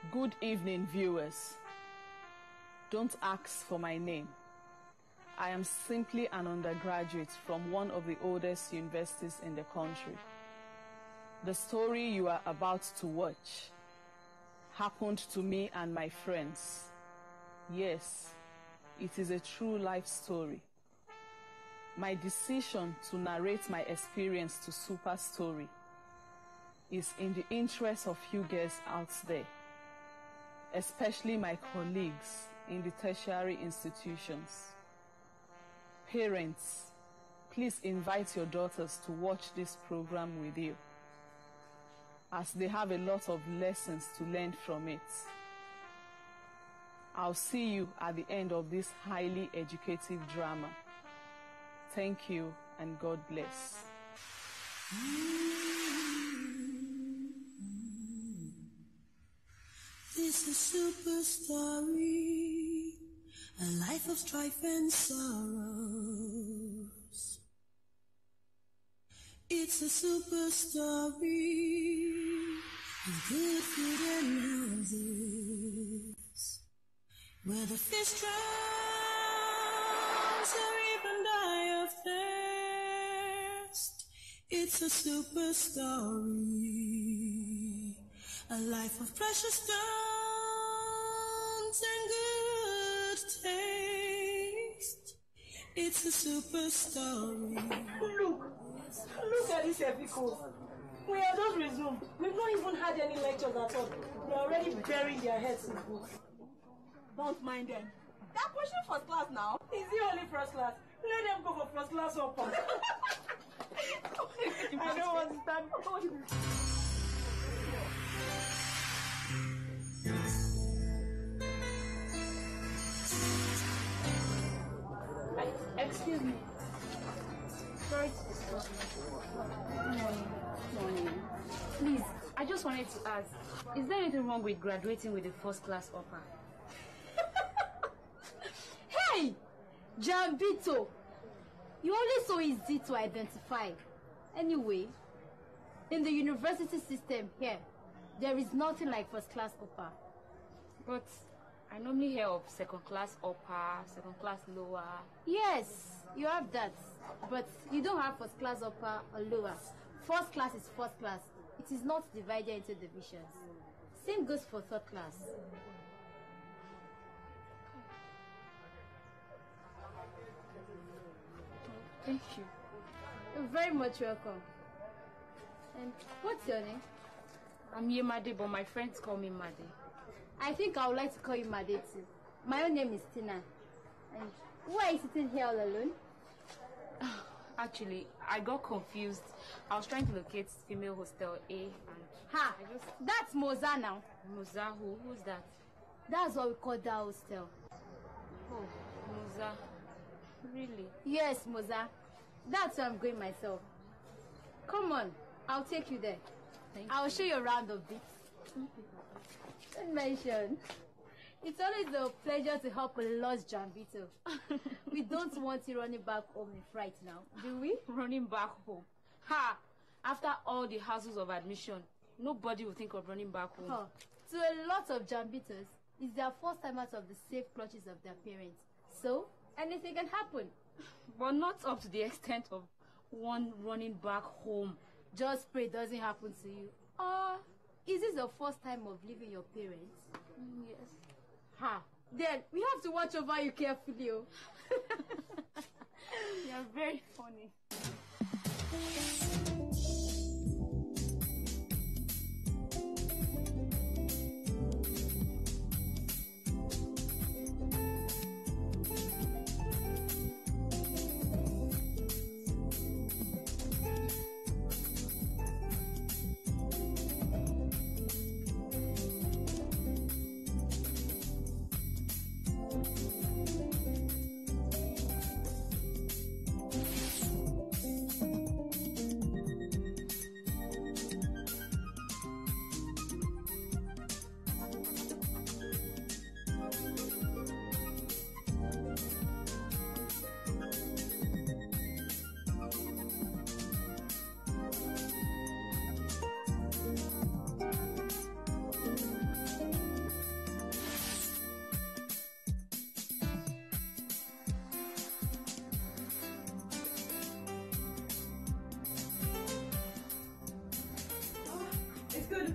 Good evening, viewers. Don't ask for my name. I am simply an undergraduate from one of the oldest universities in the country. The story you are about to watch happened to me and my friends. Yes, it is a true life story. My decision to narrate my experience to Super Story is in the interest of you girls out there, especially my colleagues in the tertiary institutions. Parents, please invite your daughters to watch this program with you, as they have a lot of lessons to learn from it. I'll see you at the end of this highly educative drama. Thank you and God bless. This is Super Story, a life of strife and sorrows. It's a super story of good food and houses, where the fish drowns or even die of thirst. It's a super story, a life of precious stones and good taste. It's a super story. Look at this epic. We have just resumed. We've not even had any lectures at all. They're already burying their heads in books. Don't mind them. They're pushing first class now. Is it only first class? Let them go for first class or pass. I don't understand. Excuse me. Sorry to disturb you. Morning. Please, I just wanted to ask, is there anything wrong with graduating with a first class upper? Hey! Jambito! You're only so easy to identify. Anyway, in the university system here, there is nothing like first class upper. But I normally hear of second class upper, second class lower. Yes, you have that. But you don't have first class upper or lower. First class is first class. It is not divided into divisions. Same goes for third class. Thank you. You're very much welcome. And what's your name? I'm Yemade, but my friends call me Made. I think I would like to call you Made too. My own name is Tina. And why are you sitting here all alone? Actually, I got confused. I was trying to locate female hostel A and... Ha! That's Moza now. Moza who? Who's that? That's what we call that hostel. Oh, Moza. Really? Yes, Moza. That's where I'm going myself. Come on, I'll take you there. I'll show you around a bit. Don't mention. It's always a pleasure to help a lost Jambito. We don't want you running back home in fright now, do we? Running back home? Ha! After all the hassles of admission, nobody will think of running back home. Huh. To a lot of Jambitos, it's their first time out of the safe clutches of their parents. So, anything can happen. But not up to the extent of one running back home. Just pray it doesn't happen to you. Is this the first time of leaving your parents? Yes. Ha! Then we have to watch over you carefully. Oh. You're very funny.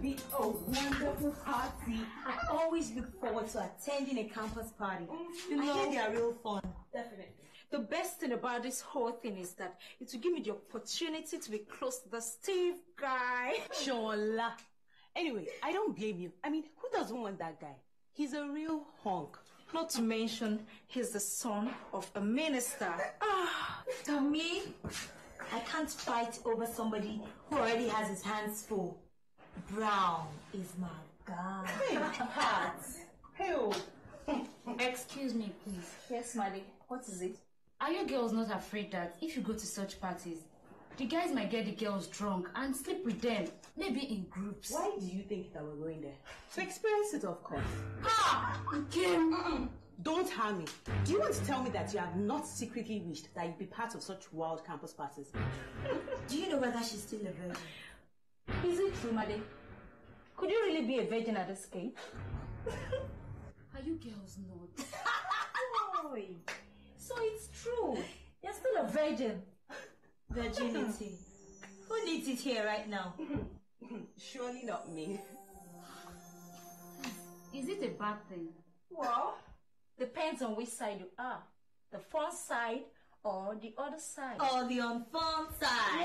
be a wonderful party. I always look forward to attending a campus party. I hear they are real fun. Definitely. The best thing about this whole thing is that it will give me the opportunity to be close to the Steve guy. Shola. Anyway, I don't blame you. I mean, who doesn't want that guy? He's a real hunk. Not to mention, he's the son of a minister. To me, I can't fight over somebody who already has his hands full. Brown is my guy. Hey, Pat. Hey, Excuse me, please. Yes, Maddie. What is it? Are you girls not afraid that if you go to such parties, the guys might get the girls drunk and sleep with them, maybe in groups? why do you think that we're going there? To experience it, of course. Kim! Don't harm me. Do you want to tell me that you have not secretly wished that you'd be part of such wild campus parties? Do you know whether she's still a virgin? Is it true, Maddie? Could you really be a virgin at this age? Are you girls not? Boy, so it's true. You're still a virgin. Virginity. Who needs it here right now? Surely not me. Is it a bad thing? Well, depends on which side you are. The fun side or the other side. Or the unfun side.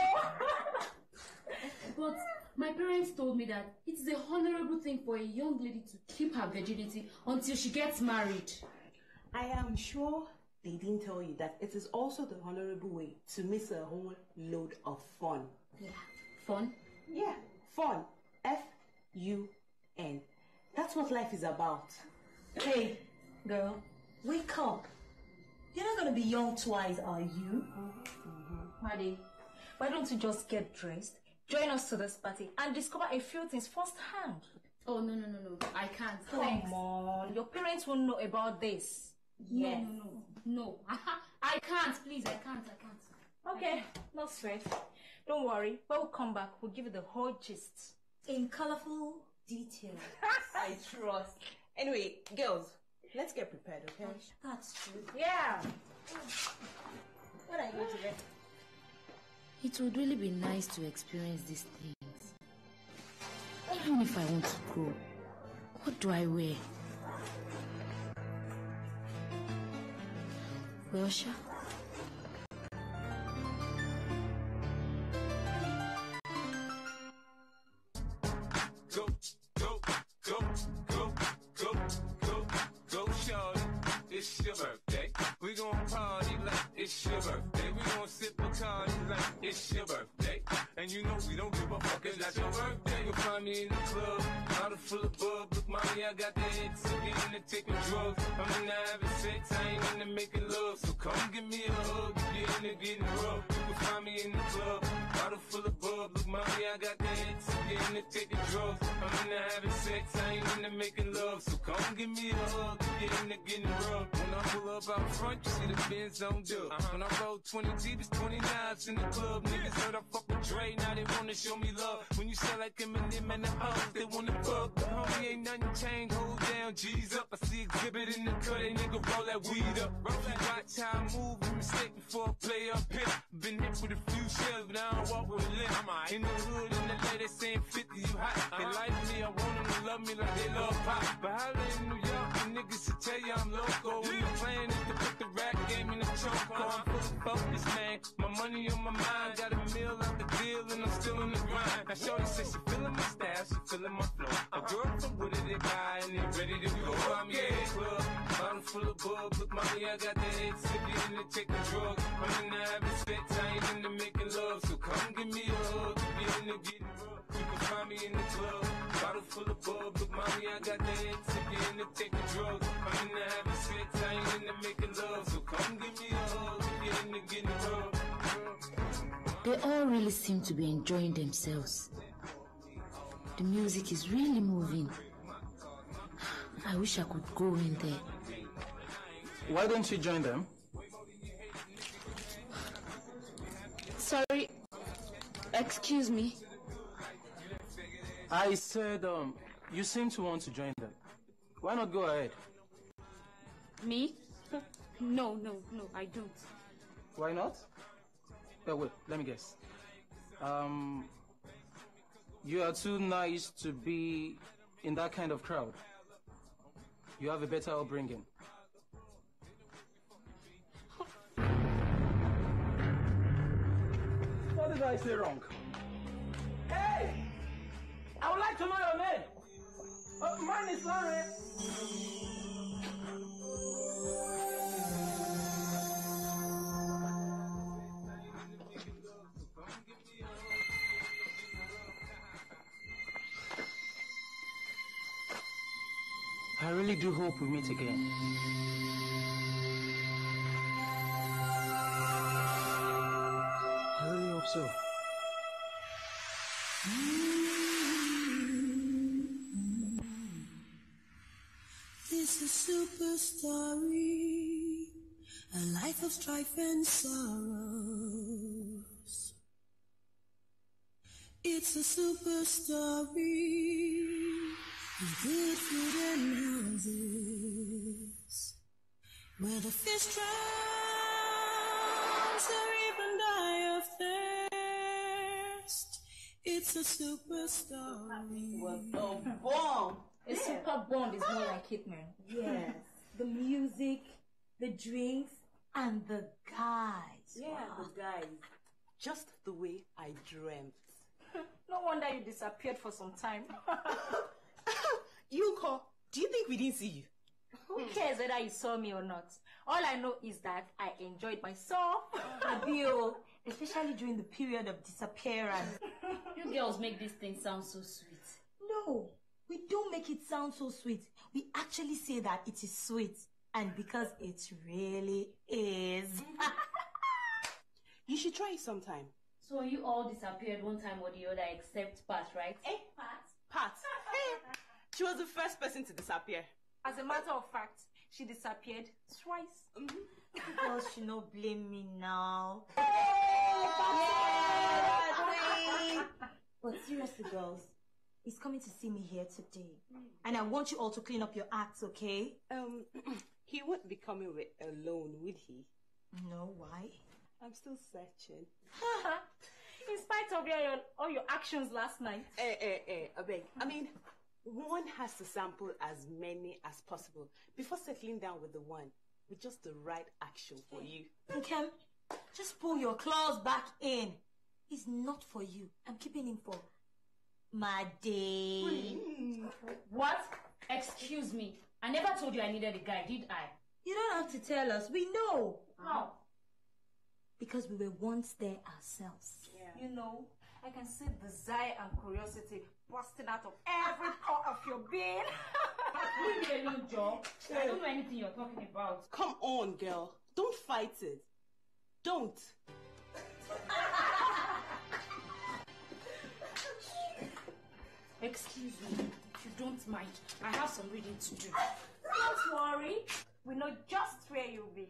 But my parents told me that it is a honorable thing for a young lady to keep her virginity until she gets married. I am sure they didn't tell you that it is also the honorable way to miss a whole load of fun. Yeah. Fun? Yeah, fun. F-U-N. That's what life is about. Hey, girl, wake up. You're not going to be young twice, are you? Maddie, why don't you just get dressed, join us to this party, and discover a few things firsthand? Oh, no. I can't. Come on, your parents won't know about this. Yes. No. I can't, please. I can't. Okay, no stress. Don't worry. When we come back, we'll give you the whole gist. In colorful detail. I trust. Anyway, girls, let's get prepared, okay? That's true. Yeah. What are you going to get? It would really be nice to experience these things. Even if I want to go, what do I wear? Well, sure. Go, shorty. It's your birthday. We gon' party like it's your birthday. We gon' sip Bacardi like it's your birthday. And you know we don't give a fuck, it's not your birthday. You'll find me in the club, bottle full of bub. Look, mommy, I got the head to get into taking drugs. I'm into having sex, I ain't into making love. So come give me a hug, get into getting rough. You can find me in the club, bottle full of bub. Look, mommy, I got the head to get into taking drugs. I'm into having sex, I ain't into making love. So come give me a hug, get into getting rough. When I pull up out front, you see the Benz on dub. When I roll 20 deep, it's 29s in the club. Niggas heard I fuck with Dre, now they wanna show me love. When you sell like Eminem and the hoes, they wanna fuck. But homie, ain't nothing changed, hold down, G's up. I see exhibit in the cut, they nigga roll that weed up. Watch how I move, be mistake before I play up here. Been hit with a few shells, but I don't walk with a limp. In the hood, in the lady saying 50, you hot. They like me, I want them to love me like they love pop. But holla in New York, the niggas will tell you I'm loco. When the plan is to put the rap game in the choke. I'm fully focused, man. My money on my mind, got a meal out the deal, and I'm still in the grind. Now shorty says she feeling my style, she feeling my flow. A girl from Wooded, they buy, and they ready to go. I'm in the club, bottle full of bub. Look, mommy, I got the head sippy in the taking drugs. I'm in the having sex, I ain't into making love. So come give me a hug, get into getting rough. You can find me in the club, bottle full of bub. Look, mommy, I got the head sippy in the taking drugs. I'm in the having sex, I ain't into making love. So come give me a hug, get into getting rough. They all really seem to be enjoying themselves. The music is really moving. I wish I could go in there. Why don't you join them? Sorry. Excuse me. I said, you seem to want to join them. Why not go ahead? Me? No, I don't. Why not? Oh, wait, let me guess. You are too nice to be in that kind of crowd. You have a better upbringing. What did I say wrong? Hey! I would like to know your name. Mine is Larry. I really do hope we meet again. I really hope so. This is super story, a life of strife and sorrows. It's a super story, with good food and houses, where the fish drowns or even die of thirst. It's a super story. Was a bomb. A super bond is more like it, man. Yes. The music, the drinks, and the guys. Yeah, the guys. Just the way I dreamt. No wonder you disappeared for some time. Yunko, do you think we didn't see you? Who cares whether you saw me or not? All I know is that I enjoyed myself. Abio, especially during the period of disappearance. You girls make this thing sound so sweet. No, we don't make it sound so sweet. We actually say that it is sweet. And because it really is. You should try it sometime. So you all disappeared one time or the other except Pat, right? Pat. She was the first person to disappear. As a matter of fact, she disappeared twice. Girls should not blame me now. But seriously, girls, he's coming to see me here today. And I want you all to clean up your acts, okay? He wouldn't be coming alone, would he? No, why? I'm still searching. In spite of all your actions last night. I beg. I mean, one has to sample as many as possible before settling down with the one with just the right action for you. Nkem, just pull your claws back in. He's not for you. I'm keeping him for my day. What? Excuse me. I never told you I needed a guy, did I? You don't have to tell us. We know. How? Because we were once there ourselves. Yeah. You know, I can see desire and curiosity busting out of every part of your being. Leave me alone, Joe. I don't know anything you're talking about. Come on, girl. Don't fight it. Don't. Excuse me, if you don't mind, I have some reading to do. Don't worry. We know just where you'll be.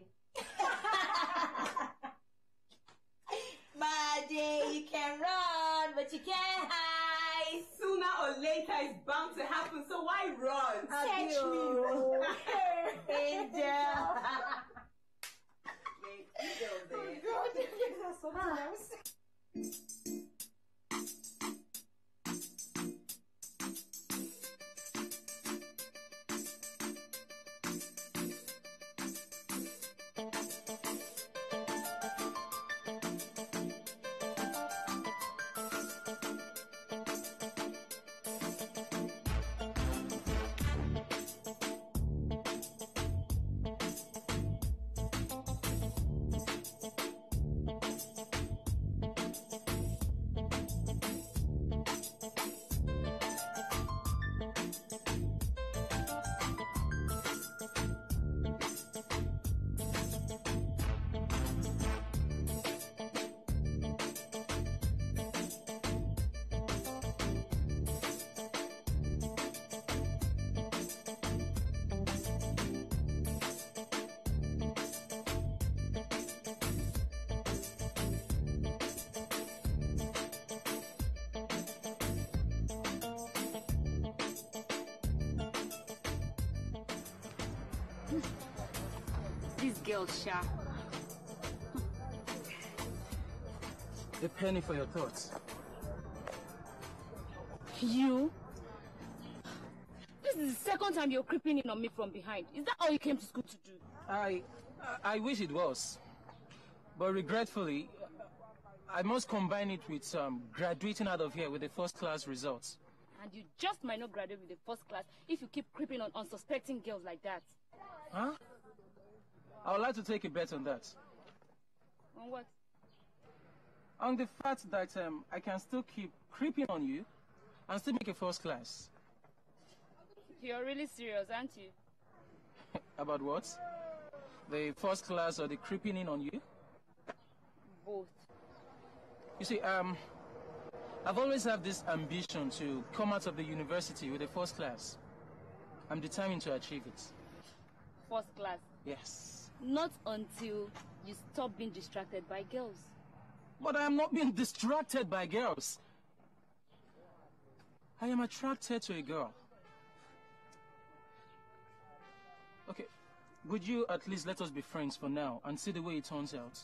Buddy, you can run, but you can't hide. Sooner or later it's bound to happen, so why run? Catch me. Angel. This girl, Sha. A penny for your thoughts. You? This is the second time you're creeping in on me from behind. Is that all you came to school to do? I wish it was. But regretfully, I must combine it with graduating out of here with the first class results. And you just might not graduate with the first class if you keep creeping on unsuspecting girls like that. Huh? I would like to take a bet on that. On what? On the fact that I can still keep creeping on you and still make a first class. You're really serious, aren't you? About what? The first class or the creeping in on you? Both. You see, I've always had this ambition to come out of the university with a first class. I'm determined to achieve it. First class? Yes. Not until you stop being distracted by girls. But I am not being distracted by girls. I am attracted to a girl. Okay, would you at least let us be friends for now and see the way it turns out?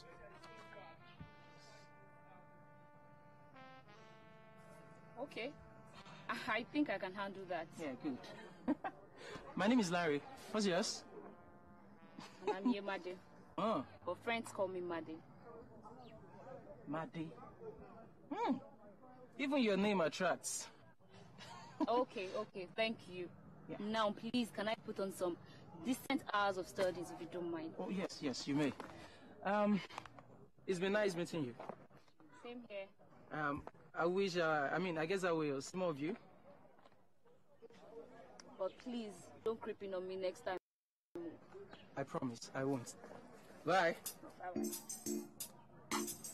Okay. I think I can handle that. Yeah, good. My name is Larry. What's yours? And I'm Yemade. Oh. But friends call me Made. Made? Even your name attracts. Okay, thank you. Yeah. Now, please, can I put on some decent hours of studies, if you don't mind? Oh, yes, you may. It's been nice meeting you. Same here. I wish, I guess I will see more of you. But please, don't creep in on me next time. I promise, I won't. Bye. Bye-bye.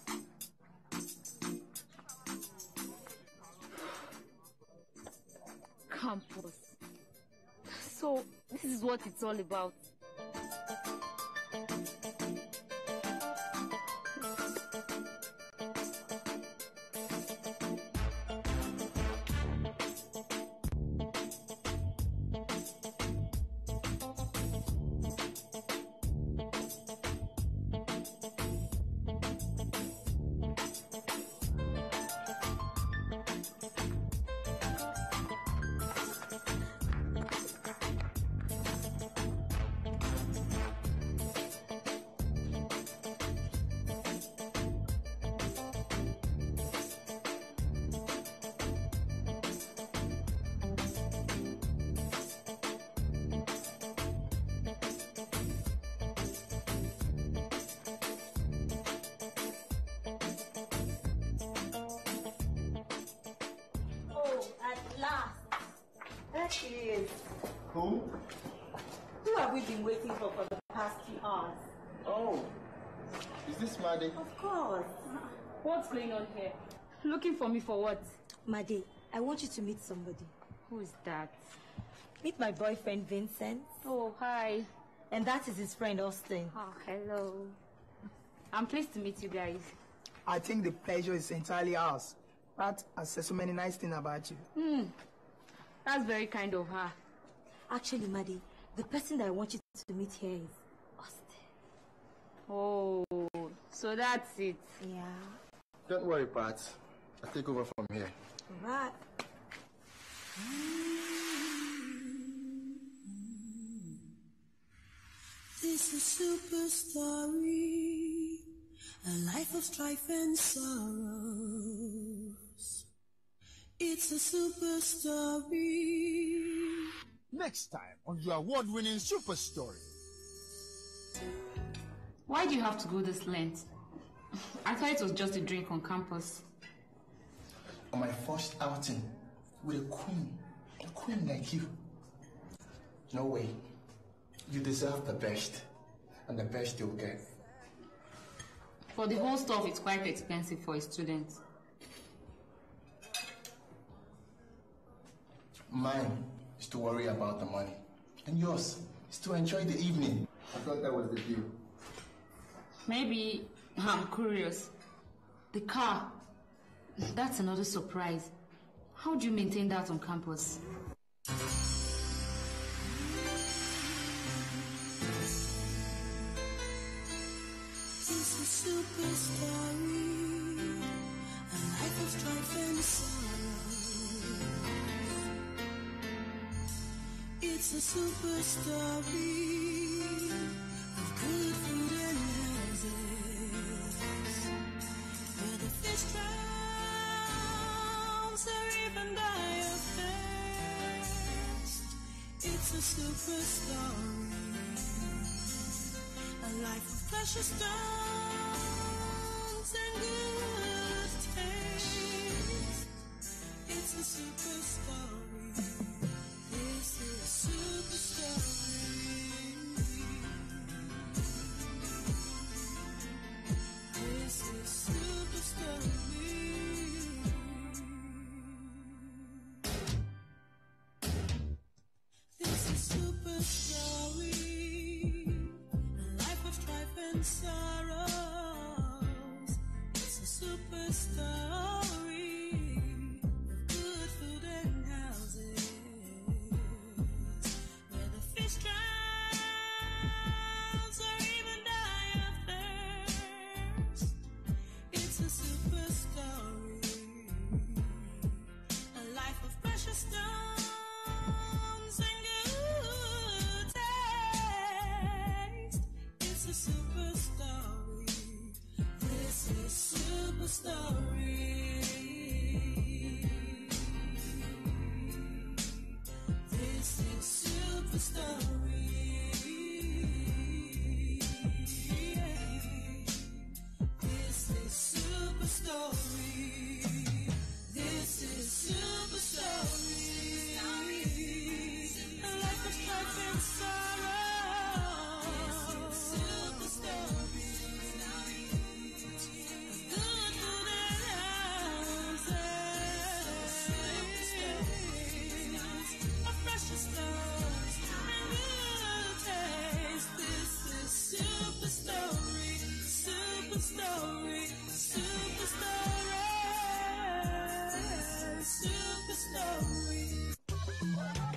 Campus. So, this is what it's all about. She is. Who? Who have we been waiting for the past few hours? Oh, is this Made? Of course. What's going on here? Looking for me for what? Made, I want you to meet somebody. Who is that? Meet my boyfriend, Vincent. Oh, hi. And that is his friend, Austin. Oh, hello. I'm pleased to meet you guys. I think the pleasure is entirely ours. Pat has said so many nice things about you. That's very kind of her. Actually, Made, the person that I want you to meet here is Austin. Oh, so that's it. Yeah. Don't worry, Pat. I'll take over from here. All right. This is super story, a life of strife and sorrows. It's a super story. Next time on your award-winning Super Story. Why do you have to go this length? I thought it was just a drink on campus. On my first outing with a queen like you. No way. You deserve the best, and the best you'll get. For the whole stuff, it's quite expensive for a student. Mine is to worry about the money, and yours is to enjoy the evening. I thought that was the deal. Maybe I'm curious. The car, that's another surprise. How do you maintain that on campus? It's a super story, a life of strife and sorrow. It's a super story of good food and houses, where the fish drowns or even die of thirst. It's a super story, a life of precious stones and good taste. It's a super story. This is super story. This is super story. This is super story. A life of strife and sorrows. It's a super story of good food and houses, where the fish drowns or even die of thirst. It's a super story, a life of precious stones and good taste. It's a super story. This is super story. This is super story. This is super story. This is super story. A life of strife and sorrow. Super story. Good food and houses. A precious stones and good taste. This is super story. Super story. Super story. Super story.